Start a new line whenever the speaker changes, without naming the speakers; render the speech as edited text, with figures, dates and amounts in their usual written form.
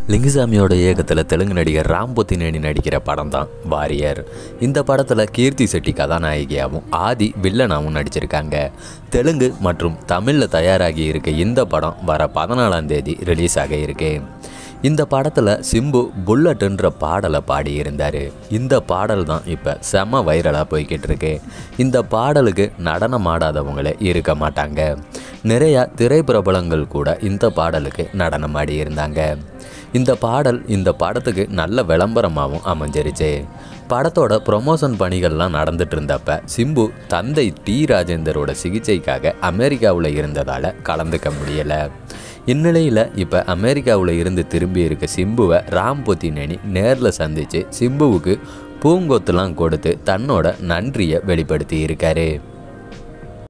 லிங்குசாமியோட இயக்கத்தில் தெலுங்கு நடிகர் ராம்பொத்தினேனி நடிக்கிற படம் தான் வாரியர். இந்த படத்தில் கீர்த்தி செட்டி கதாநாயகியாகவும் ஆதி வில்லனாகவும் நடிச்சிருக்காங்க. தெலுங்கு மற்றும் தமிழில் தயாராகி இருக்க இந்த படம் வர 14ஆம் தேதி ரிலீஸ் ஆக இருக்கு. இந்த படத்தில் சிம்பு புல்லட்டுன்ற பாடலை பாடியிருந்தார். இந்த பாடல் தான் இப்போ செம வைரலாக போய்கிட்டு இருக்கு. இந்த பாடலுக்கு நடனம் ஆடாதவங்களே இருக்க மாட்டாங்க. நிறையா திரைப்பிரபலங்கள் கூட இந்த பாடலுக்கு நடனம் ஆடியிருந்தாங்க. இந்த பாடல் இந்த படத்துக்கு நல்ல விளம்பரமாகவும் அமைஞ்சிருச்சு. படத்தோட ப்ரொமோஷன் பணிகள்லாம் நடந்துட்டு இருந்தப்ப சிம்பு தந்தை டி ராஜேந்தரோட சிகிச்சைக்காக அமெரிக்காவில் இருந்ததால் கலந்துக்க முடியலை. இந்நிலையில் இப்போ அமெரிக்காவில் இருந்து திரும்பி இருக்க சிம்புவை ராம்பொத்தினேனி நேரில் சந்தித்து சிம்புவுக்கு பூங்கொத்துலாம் கொடுத்து தன்னோட நன்றியை வெளிப்படுத்தி இருக்காரு.